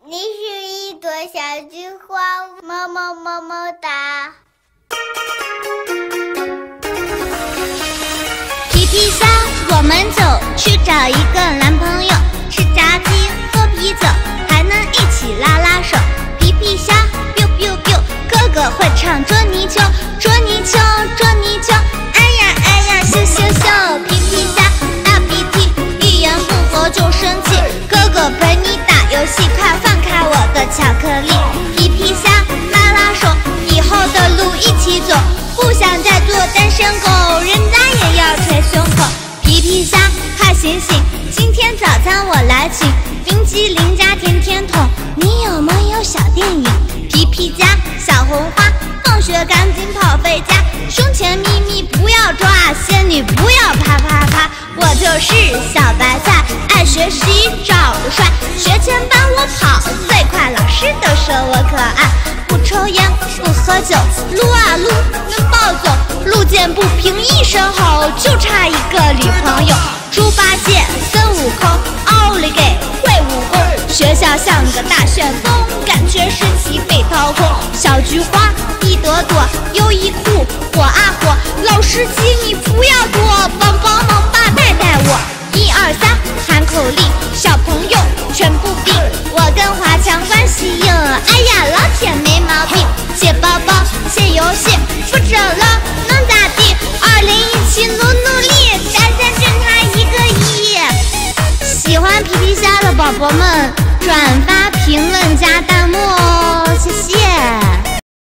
你是一朵小菊花，么么么么哒。 皮皮虾，我们走去找一个男朋友，吃炸鸡，喝啤酒，还能一起拉拉手。皮皮虾 biu biu biu， 哥哥会唱捉泥鳅，捉泥鳅，捉泥鳅，哎呀哎呀咻咻咻。皮皮虾大鼻涕，一言不合就生气，哥哥陪你打游戏，快放开我的巧克力。皮皮虾拉拉手，以后的路一起走，不想再做单身狗，人家也要捶胸口。皮皮虾快醒醒，今天早餐我来请，冰淇淋加甜甜筒，你有没有小电影？皮皮虾小红花，放学赶紧跑回家，胸前咪咪不要抓，仙女不要啪啪啪。我就是小白菜，爱学习长得帅，学前班我跑最快，老师都说我可爱。不抽烟不喝酒，撸啊撸能暴走，路见不平一声吼，就差一个女朋友。猪八戒孙悟空，奥利给会武功，学校像个大旋风，感觉身体被掏空。小菊花一朵朵，优衣库火啊火，老司机你不要躲，帮帮忙吧带带我。1、2、3喊口令，小朋友全部定，我跟华强关系硬，哎呀老铁没毛病。借包包借游戏，不整了能咋地？2017努力，咱先挣他1个亿。喜欢皮皮虾的宝宝们，